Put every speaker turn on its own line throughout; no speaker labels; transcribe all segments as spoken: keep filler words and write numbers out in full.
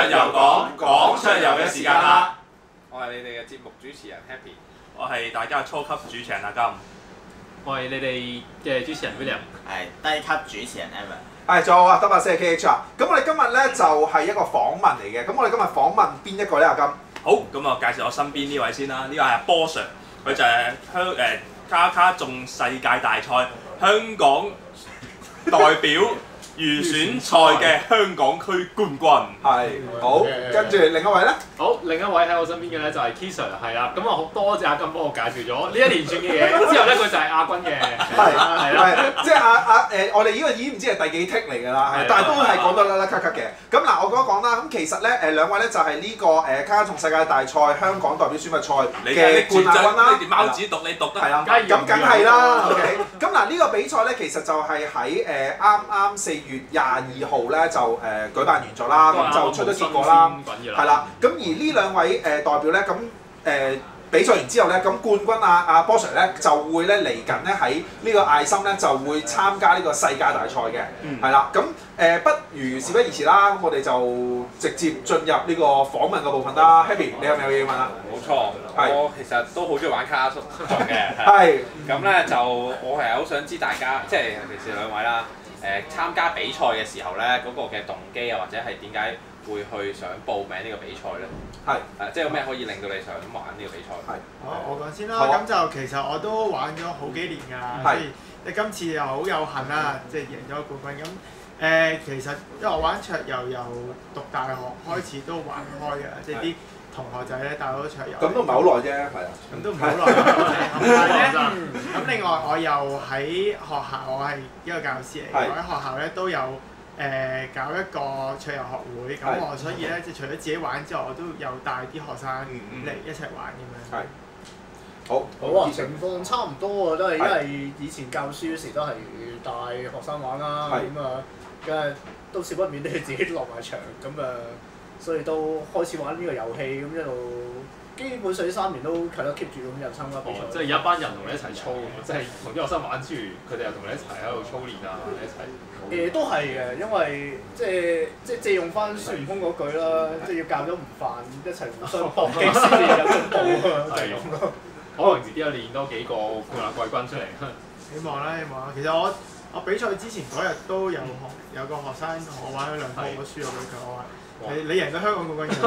遊講，講桌遊嘅時間啦！
我係你哋嘅節目主持人 Happy，
我係大家初級主持人阿金，
我係你哋嘅主持人 William，
係低級主持人 Evan。
係，仲有啊，得把聲 K H 啊！咁我哋今日咧就係一個訪問嚟嘅，咁我哋今日訪問邊一個咧？阿金？
好，咁我介紹我身邊呢位先啦，呢個係阿波 Sir， 佢就係香誒卡卡眾世界大賽香港代表預選賽嘅香港區冠軍。
係，好，跟住另一位咧？
好，另一位喺我身邊嘅咧就係 K Sir， 係啦，咁啊好多謝阿金幫我介紹咗呢一連串嘅嘢，之後咧佢就係亞軍嘅，
係
係啦，
即係阿阿誒，我哋呢個已經唔知係第幾剔嚟㗎啦，係，但係都係講得甩甩咳咳嘅。咁嗱，我講一講啦，咁其實咧誒兩位咧就係呢個誒卡卡眾世界大賽香港代表選拔賽嘅冠亞軍啦。
你貓子讀你讀得
係啦，咁梗係啦。OK，咁嗱呢個比賽咧其實就係喺誒啱啱四月廿二號咧就誒舉辦完咗啦，咁就出咗結果啦，係啦。咁而呢兩位誒代表咧，咁誒比賽完之後咧，咁冠軍啊阿波 Sir 咧就會咧嚟緊咧喺呢個艾森咧就會參加呢個世界大賽嘅，係啦。咁誒不如事不宜遲啦，咁我哋就直接進入呢個訪問嘅部分啦。Happy， 你有冇嘢要問啊？
冇錯，我其實都好中意玩卡卡眾嘅，
係。
咁咧就我係好想知大家，即係尤其是兩位啦，誒參加比賽嘅時候咧，嗰個嘅動機啊，或者係點解會去想報名呢個比賽咧？
係
誒，即係有咩可以令到你想玩呢個比賽？
係。
好，我講先啦。咁就其實我都玩咗好幾年㗎啦，所以即係今次又好有幸啦，即係贏咗冠軍。咁誒，其實因為我玩桌遊由讀大學開始都玩開嘅，即係啲同學仔咧帶好多桌遊。
咁都唔係好耐啫，係啊。
咁都唔係好耐。咁另外我又喺學校，我係一個教師嚟嘅，我喺學校咧都有。誒、呃、搞一個桌遊學會，咁我所以咧，即係除咗自己玩之外，我都有帶啲學生嚟一齊玩咁樣。
係。好。
好啊，情況差唔多啊，都係因為以前教書嗰時都係帶學生玩啦，咁啊，梗係都少不免都要自己落埋場，咁啊，所以都開始玩呢個遊戲，咁一路基本上呢三年都係咯 keep 住咁又參加比賽。
即係有一班人同你一齊操，即係同啲學生玩之餘，佢哋又同你一齊喺度操練啊，一齊。
誒都係嘅，因為即係即係借用翻孫悟空嗰句啦，即係要教咗唔犯，一齊互相搏擊先至有進步啊！就係咁咯。
可能遲啲又練多幾個冠亞季軍出嚟。
希望啦，希望啦。其實我我比賽之前嗰日都有學有個學生同我玩咗兩鋪，我輸咗俾佢，我話你你贏咗香港冠軍嘅。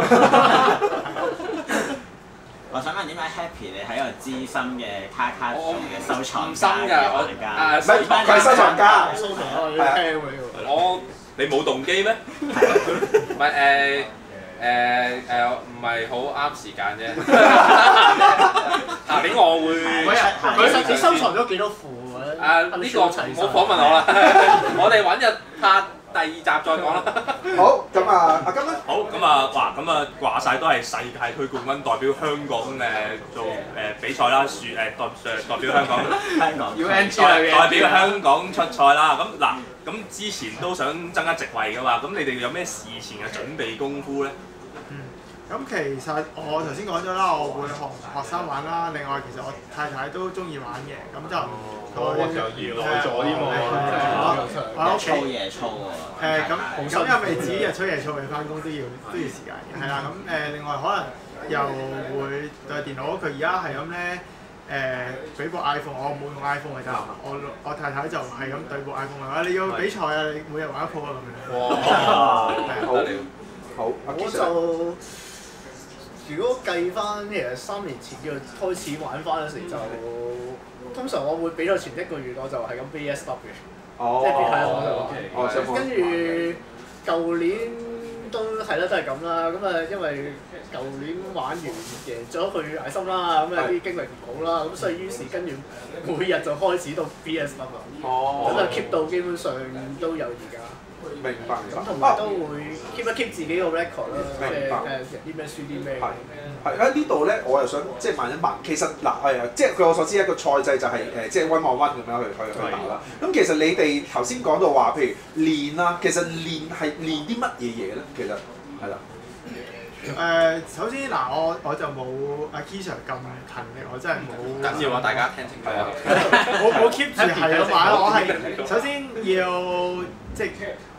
我想問點解 Happy 你係一個資深嘅卡卡眾嘅收藏
深
家
㗎，
嘅玩家？
誒
佢係收藏家。
收藏啊！你聽喎呢個。
我
你冇動機咩？
唔係誒誒誒，唔係好啱時間啫。下年我會。
其實你收藏咗幾多副啊？
啊呢個唔好訪問我啦，我哋揾日拍第二集再講啦。
好，咁啊，阿金咧？
好，咁啊，哇，咁啊話晒都係世界區冠軍，代表香港誒做誒比賽啦，選誒代代表香港
香港
要 N G
代代表香港出賽啦。咁嗱，咁之前都想增加席位㗎嘛，咁你哋有咩事前嘅準備功夫咧？
咁其實我頭先講咗啦，我會學學生玩啦。另外其實我太太都中意玩嘅，咁就
我就熱耐咗添喎，
我喺屋企
操夜操喎。
誒咁咁又未至於日操夜操，你翻工都要都要時間嘅，係啦。咁誒另外可能又會對電腦，佢而家係咁咧誒俾部 iPhone，我冇用 iPhone 嘅，但係我我太太就係咁對部 iPhone 嚟話你要比賽啊，你每日玩一鋪啊咁樣。
哇！
好，好，阿
我就如果計翻其實三年前叫開始玩翻嗰時就，通常我會比賽前一個月我就係咁 B S W 嘅，即係係啊我就跟住舊年都係啦都係咁啦，咁啊因為舊年玩完贏咗去艾森啦，咁啊啲經歷唔好啦，咁所以於是跟住每日就開始到 B S W，咁就 keep 到基本上都有而家。
明白。
咁同埋都會 keep 一 keep 自己個 record 啦，即係誒贏啲咩輸啲咩。
係喺呢度咧，我又想即係問一問，其實嗱係即係據我所知一個賽制就係誒即係 one on one 咁樣去去去打啦。咁其實你哋頭先講到話，譬如練啦，其實練係練啲乜嘢嘢咧？其實係啦。
誒，首先嗱，我我就冇阿 K Sir 咁勤力，我真係冇。
緊要啊！大家聽清楚啊！
我我 keep 住係咁玩，我係首先要即係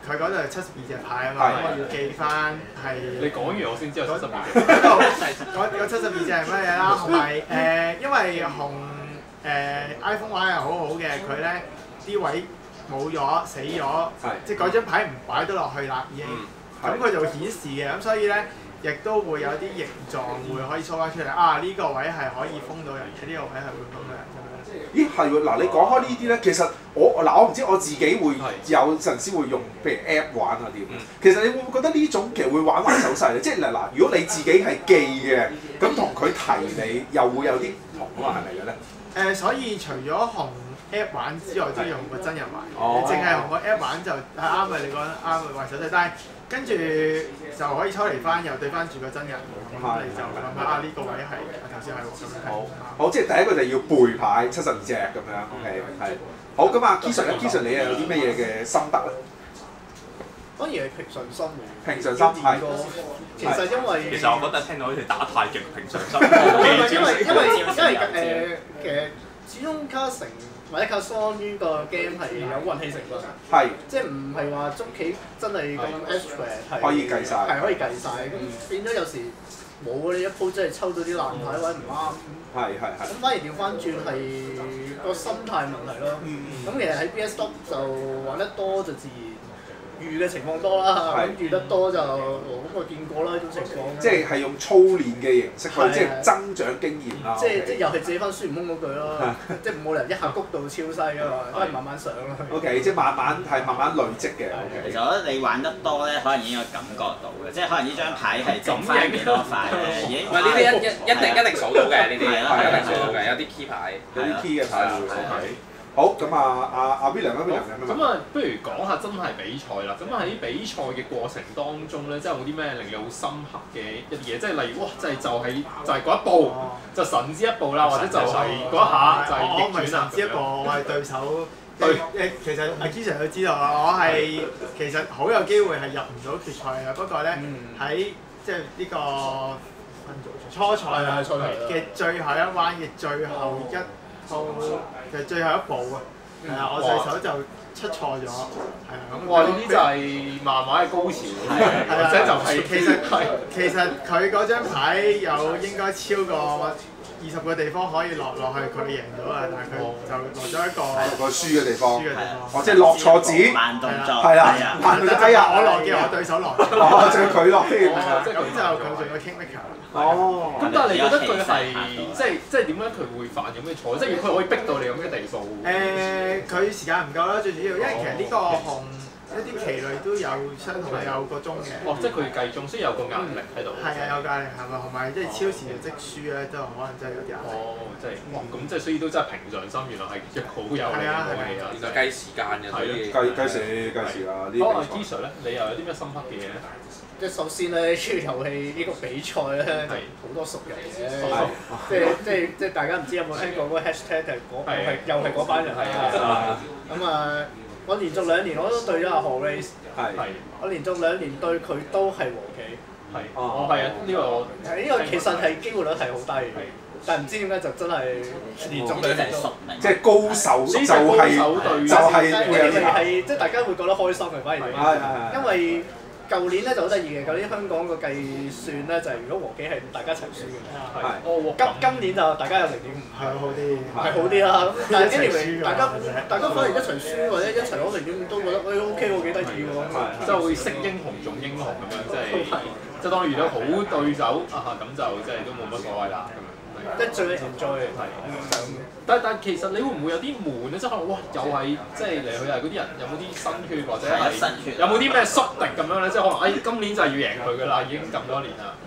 佢嗰度係七十二隻牌啊嘛，咁我要記翻係。
你講完我先知道七十二隻。
嗰嗰七十二隻係乜嘢啦？同埋誒，因為紅誒 iPhone 玩係好好嘅，佢咧啲位冇咗死咗，即係嗰張牌唔擺得落去啦已經，咁佢就會顯示嘅，咁所以咧亦都會有啲形狀會可以 show 翻出嚟。啊呢個位係可以封到人嘅，呢個位係會封到人咁樣。
咦係喎，嗱你講開呢啲咧，其實我嗱我唔知我自己會有陣時會用，譬如 app 玩啊啲。其實你會唔會覺得呢種其實會玩壞手勢咧？即係嗱嗱，如果你自己係記嘅，咁同佢提你又會有啲唔同啊嘛，係咪嘅咧？
誒，所以除咗紅 app 玩之外，都要用個真人玩。你淨係用個 app 玩就係啱嘅，你講得啱嘅壞手勢，但係跟住就可以抽離翻，又對翻住個真人，咁你就諗下啊呢個位係頭先係喎咁樣。
好，好，即係第一個就要背牌七十二隻咁樣 ，OK 係。好，咁啊 Kishan 咧 Kishan 你又有啲乜嘢嘅心得咧？
反而係平常心嘅。
平常心係。
其實因為
其實我覺得聽到好似打太極平常心。
因為因為因為因為誒其實始終卡城或者卡桑呢個 game 係有運氣成分。係。即係唔係話捉棋真係咁 abstract 係。
可以計晒。
係可以計晒，咁變咗有時冇你一鋪真係抽到啲爛牌或者唔啱。
係係係。
咁反而調翻轉係個心態問題咯。咁其實喺 B S Stop 就玩得多就自然。遇嘅情況多啦，咁遇得多就咁我見過啦呢種情況。即係係用操練嘅形式去即係增長經驗啦。即係即係又係借翻孫悟空嗰句咯，即係冇理由一下谷到超西啊嘛，都係慢慢上咯。O K， 即係慢慢係慢慢累積嘅。
其實我覺得你玩得多咧，可能已經有感覺到嘅，即係可能呢張牌係整翻幾多塊咧，已經。
唔係呢啲一一一定一定數到嘅呢啲，一定數到嘅，有啲 key 牌，
有啲 key 嘅牌會 OK。好，咁啊，阿阿 William 啊 ，William 有咩問題？
咁啊，不如講下真係比賽啦。咁喺比賽嘅過程當中咧，即係有冇啲咩令你好深刻嘅一啲嘢？即係例如，哇！就係就係就係嗰一步，就神之一步啦，或者就係嗰一下就係逆轉啦。
神之一步，我係對手對誒，其實阿 Kishan 都知道啊，我係其實好有機會係入唔到決賽嘅。不過咧喺即係呢個初賽嘅最後一彎嘅最後一套就最後一步啊，係啊，我對手就出錯咗，係啊，咁
哇！呢啲就係漫畫嘅高潮，或者就係
其實其實佢嗰張牌有應該超過二十個地方可以落落去，佢贏咗啊！但係佢就落咗一個
個輸嘅地方，
輸嘅地方，
哦，即係落錯紙，
慢動作，
係啦，慢動作，哎呀，
我落嘅，我對手落，
哦，仲要佢落添，
咁就佢仲有 Kingmaker。
哦，
咁但係你覺得佢係即係即係點解佢會犯咁嘅錯？即係佢可以逼到你咁嘅地步？
誒，佢時間唔夠啦，最主要，因為其實呢個紅一啲棋類都有相同係有個鐘嘅。
哦，即係佢計中，所以有個壓力喺度。
係啊，有壓力係咪？同埋即係超時就即輸咧，都可能真係有啲壓力。
哦，即係哇！咁即係所以都真係平常心，原來係一個好有利嘅武器啊！
原來計時間嘅，所以
計計時計時啊！呢
好啊 Kishan 咧，你又有啲咩深刻嘅嘢咧？
即係首先咧，呢個遊戲呢個比賽咧，好多熟人嘅，即係即係即係大家唔知有冇聽過嗰個 hashtag 係嗰係又係嗰班人啊！咁啊，我連續兩年我都對咗阿何 Race， 係我連續兩年對佢都係和棋，
係哦係啊，呢個我
係呢個其實係機會率係好低，但係唔知點解就真係連續兩年都
即係高手就係就係
係即係大家會覺得開心嘅，反而因為。舊年咧就好得意嘅，舊年香港個計算咧就係如果和棋係大家一齊輸嘅，係今今年就大家有零點五，係好啲，係好啲啦。咁但係 anyway 大家大家反而一齊輸或者一齊攞零點五都覺得誒 OK 喎，幾得意喎，
即係會識英雄重英雄咁樣，即係即係當遇到好對手啊咁就即係都冇乜所謂啦咁樣。
即係最 enjoy 嘅係，
但但其實你會唔會有啲悶咧？即係可能哇，又係即係嚟去係嗰啲人有冇啲新血或者係有冇啲咩宿敵咁樣咧？即係可能誒今年就係要贏佢㗎啦，已經咁多年啦。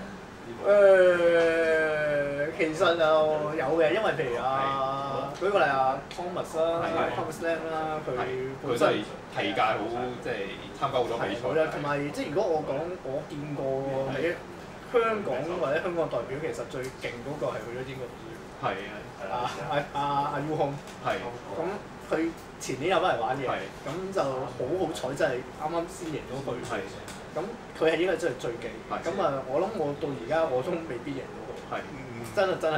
誒，其實就有嘅，因為譬如啊，舉個例啊 ，Thomas 啦 ，Thomas Lam 啦，佢
佢都係體界好，即係參加好多比賽。
同埋即係如果我講我見過喺香港或者香港代表其實最勁嗰個係去咗英國隊，
係啊，
阿阿阿阿 U 空，係，咁佢前年有翻嚟玩嘅，咁就好好彩，真係啱啱先贏咗佢，咁佢係應該真係最勁，咁啊我諗我到而家我都未必贏到佢，真係真係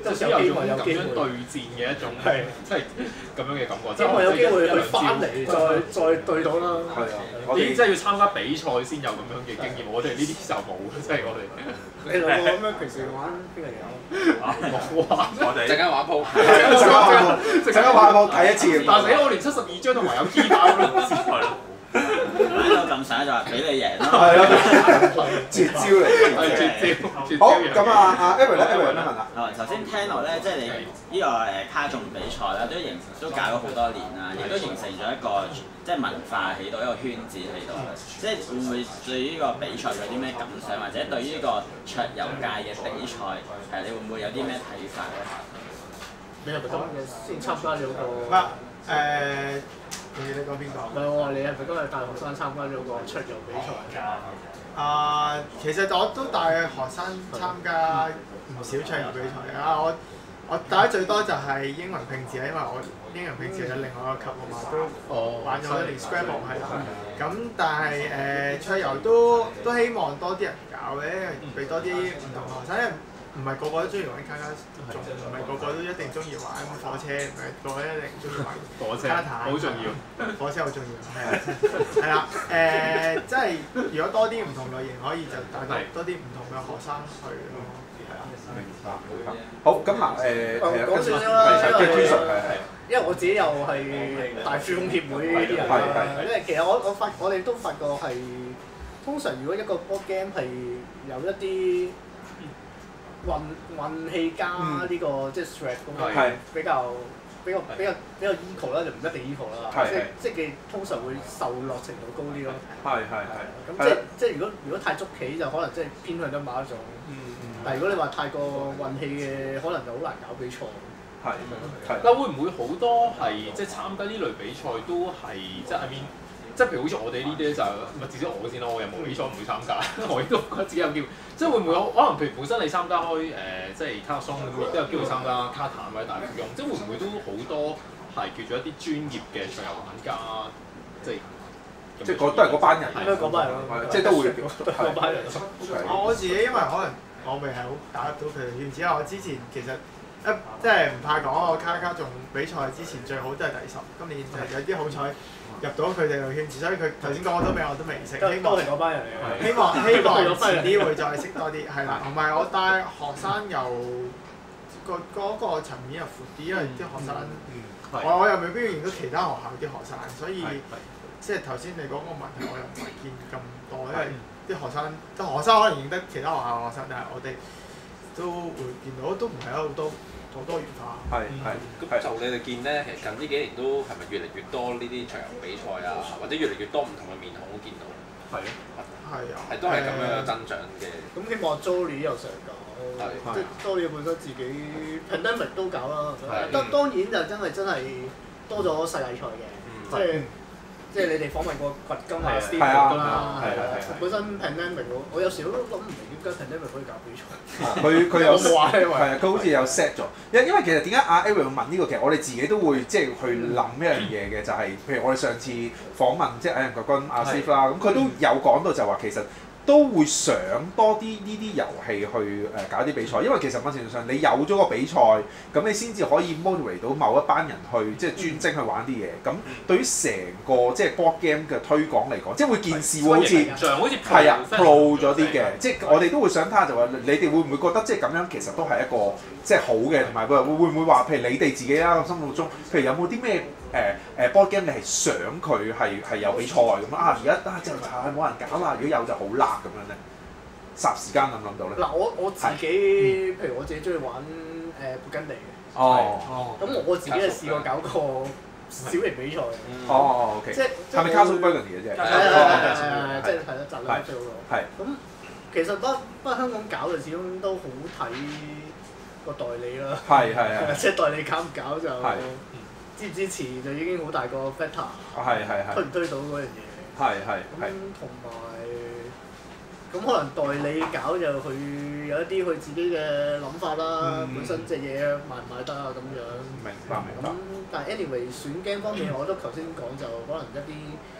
即係有種咁樣對戰嘅一種，即係咁樣嘅感覺。
希望有機會去翻嚟，再再對到啦。
係啊，
你真係要參加比賽先有咁樣嘅經驗，我哋呢啲就冇，即係我哋。
你兩個咁樣平時玩邊個嘢？
冇玩，
我哋
陣間玩鋪，
陣間玩鋪，陣間玩鋪睇一次。
但係死我連七十二張同埋有 key 包都唔知。係咯。
玩到咁上就話俾你贏咯。
係咯，絕招嚟嘅。
係絕招。
好，咁啊，阿 Aaron 咧 ，Aaron 有咩問啊？
頭先聽落咧，即係你呢個誒卡頌比賽啦，都形都搞咗好多年啦，亦都形成咗一個即係文化喺度，一個圈子喺度。即係會唔會對呢個比賽有啲咩感想，或者對呢個桌遊界嘅比賽誒，你會唔會有啲咩睇法咧？
你係咪今日先參加咗個？
唔係誒，你你講邊個？
唔係我話你係咪今日大學生參加咗個桌遊比賽？
啊，其實我都帶學生參加唔少桌遊比賽啊！我我帶得最多就係英文拼字啦，因為我英文拼字有另外一個級啊嘛，都玩咗一年 Scrabble 係啦。咁但係誒桌遊都都希望多啲人搞嘅，俾多啲唔同學生，因為唔係個個都中意玩卡卡頌，唔係個個都一定中意玩火車，唔係個個一定中意玩
火車，
卡坦，
好重要。
火車好重要，係啊，係啦，誒，即係如果多啲唔同類型，可以就帶到多啲唔同嘅學生去咯，係啊。
明白，明白。好，咁嗱誒，
講少少啦，
係係係係。
因為我自己又係大書風協會呢啲人啦，因為其實我我發我哋都發覺係通常如果一個 board game 係有一啲運運氣加呢個即係 strat 咁樣比較比較比較比較 equal 啦，就唔一定 equal 啦，即係即係佢通常會受落程度高啲咯。係係係。咁即係即係如果如果太捉棋就可能即係偏向咗某一種。但係如果你話太過運氣嘅，可能就好難搞比賽。
係係。
但會唔會好多係即係參加呢類比賽都係即係 I mean，即係譬如好似我哋呢啲咧就咪至少我先咯，我又冇比賽唔會參加，我亦都覺得自己有機會。即係會唔會可能譬如本身你參加開誒、呃、即係卡松咁，亦都有機會參加卡坦或者大富翁，即係會唔會都好多係叫做一啲專業嘅桌遊玩家，即係
即係都係嗰班人，
應該嗰班人咯，
即係都會
嗰班人。
我自己因為可能我未係好打入到佢哋圈子，因為我之前其實一即係唔怕講，我卡卡頌比賽之前最好都係第十，今年就有啲好彩入到佢哋嘅圈子，所以佢頭先講好多名我都未識，希望
嗰班人嚟嘅。
希望希望遲啲會再識多啲，係啦，同埋我帶學生又個嗰個層面又闊啲，因為啲學生我我又未必認到其他學校啲學生，所以即係頭先你講個問題，我又唔係見咁多，因為啲學生啲學生可能認得其他學校嘅學生，但係我哋都會見到都唔係好多好多元化。
係係。
咁就你哋見咧，其實近呢幾年都係咪越嚟越多呢啲桌遊比賽啊，或者越嚟越多唔同嘅面孔都見到？
係啊。
係啊。
係都係咁樣增長嘅。
咁希望 Jolie 又成搞，即係 Jolie本身自己 pandemic 都搞啦。當當然就真係真係多咗世界賽嘅，即係。即係你哋訪問過掘金啊 Steve 啦，係啦，本身 pandemic 我我有時都諗唔明點解 pandemic 可以搞比賽。
佢佢有
冇玩
係啊，佢好似有 set 咗，因因為其實點解阿 Aaron 問呢個，其實我哋自己都會即係去諗一樣嘢嘅，就係譬如我哋上次訪問即係矮人國軍阿 Steve 啦，咁佢都有講到就話其實。都會想多啲呢啲遊戲去誒搞啲比賽，因為其實某程度上你有咗個比賽，咁你先至可以 motivate 到某一班人去即係專精去玩啲嘢。咁對於成個即係 board game 嘅推廣嚟講，即係會件事會好似
好似
係啊 pro 咗啲嘅，即係我哋都會想睇下就話你哋會唔會覺得即係咁樣其實都係一個即係好嘅，同埋會會唔會話譬如你哋自己啦心目中，譬如有冇啲咩？誒誒 board game 你係想佢係係有比賽咁啊？而家啊就係冇人搞啦，如果有就好辣咁樣咧，霎時間諗唔諗到咧？
嗱我我自己，譬如我自己中意玩誒勃艮第嘅，
哦，
咁我自己係試過搞個小型比賽嘅。
哦哦 OK，
即係
係咪 Castle Burgundy 嘅啫？
係係係，即係係咯，集兩最好咯。
係。
咁其實不不過香港搞就始終都好睇個代理啦。係係係。即係代理搞唔搞就。支唔支持就已經好大個 factor，
係係係，
推唔推到嗰樣嘢？
係係係。
咁同埋，咁可能代理搞就佢有一啲佢自己嘅諗法啦，本身隻嘢賣唔賣得啊咁樣。明白明白。咁但係 anyway 選 game 方面，我都頭先講就可能一啲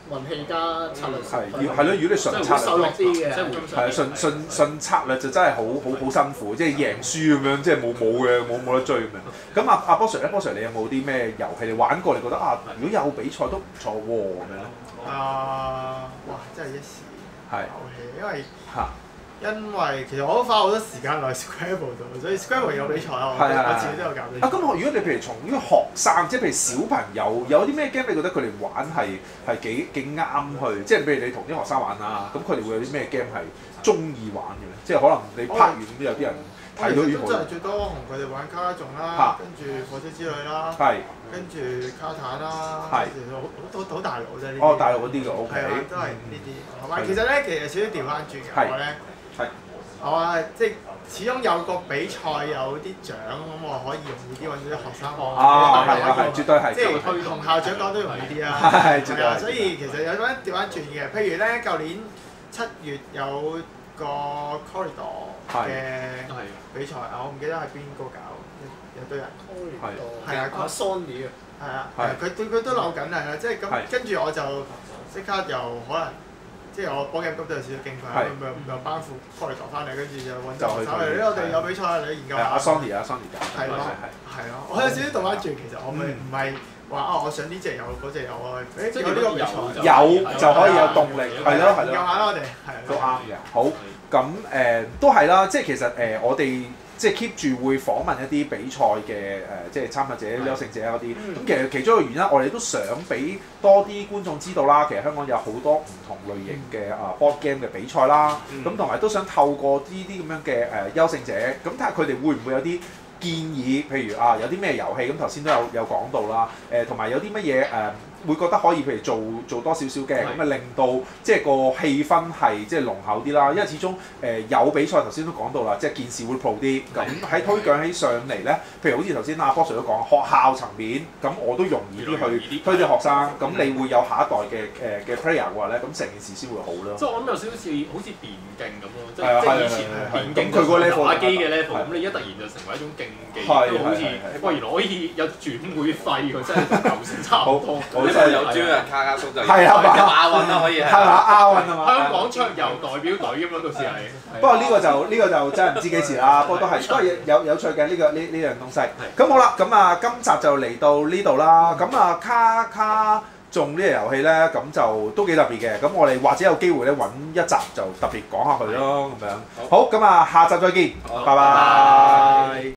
運氣加策略
係要係咯，如果你純策
受
略
落啲嘅，
係啊，純純純策略就真係好好好辛苦，即係贏輸咁樣，即係冇冇嘅，冇冇得追咁樣。咁阿阿波 Sir 咧，波 Sir 你有冇啲咩遊戲你玩過？你覺得啊，如果有比賽都唔錯喎咁樣咧？
啊！哇！真係一時
係
遊戲，因為
嚇。
因為其實我都花好多時間落 Scrabble 度，所以 Scrabble 有比賽啊，我我自己都有搞比賽。
啊，咁我如果你譬如從呢個學生，即係譬如小朋友，有啲咩 game 你覺得佢哋玩係係幾幾啱去？即係譬如你同啲學生玩啊，咁佢哋會有啲咩 game 係中意玩嘅咧？即係可能你拍完都有啲人睇到呢
真係最多同佢哋玩卡種啦，跟住火車之旅啦，跟住卡坦啦，好好好大陸啫呢啲。
哦，大陸嗰啲嘅 OK。
係啊，都係呢啲。同埋其實咧，其實少少調翻轉嘅我咧。
係，
我啊，即係始終有個比賽有啲獎，咁我可以容易啲揾到啲學生我。
啊，係啊，係，絕對係。
即係去同校長講都容易啲啦。
係，絕對係。
所以其實有啲調翻轉嘅，譬如咧，舊年七月有個 corridor 嘅比賽啊，我唔記得係邊個搞，有堆人。corridor 係啊，
阿 Sony 啊。
係啊，佢佢佢都扭緊係啊，即係咁跟住我就即刻又可能。即係我波 game 都有少少經費，咁咪咪班副 corridor 翻嚟，跟住就揾就學生嚟，呢我哋有比賽啊，你研究下。
阿 Sony 啊 ，Sony 搞。
係咯，係咯，我有少少倒翻轉，其實我咪唔係話啊，我想呢隻有嗰隻有啊，誒有呢個比賽
有就可以有動力，係咯係咯。
研究下啦，我哋係。
都啱嘅，好咁誒都係啦，即係其實誒我哋。即係 keep 住會訪問一啲比賽嘅誒，即係參加者、優勝者嗰啲。咁其實其中一個原因，我哋都想俾多啲觀眾知道啦。其實香港有好多唔同類型嘅啊 board game 嘅比賽啦。咁同埋都想透過呢啲咁樣嘅誒優勝者，咁睇下佢哋會唔會有啲建議，譬如啊有啲咩遊戲，咁頭先都有有講到啦。誒同埋有啲乜嘢誒會覺得可以譬如做做多少少嘅，咁啊令到即係個氣氛係即係濃厚啲啦。因為始終誒、呃、有比賽，頭先都講到啦，即係件事會 pro 啲。咁喺推廣起上嚟咧，譬如好似頭先阿波 Sir 都講，學校層面，咁我都容易啲去推啲學生。咁你會有下一代嘅誒嘅 player 嘅話咧，咁成件事先會好咯。
即係我諗有少少似好似電競咁咯，即係即係以前電競
佢個 level
打機嘅 level，咁你一突然就成為一種競技，都好似哇原來可以有轉會費喎，真係同舊時差唔多。
你咪有招人卡卡叔就
係啊，
亞運啦可以係
嘛？亞運啊嘛。
香港桌遊代表隊咁咯，到時係。
不過呢個就呢個就真係唔知幾時啦。不過都係都係有有趣嘅呢個呢呢樣東西。咁好啦，咁啊今集就嚟到呢度啦。咁啊卡卡中呢個遊戲咧，咁就都幾特別嘅。咁我哋或者有機會咧揾一集就特別講下佢咯，咁樣。好，咁啊下集再見，拜拜。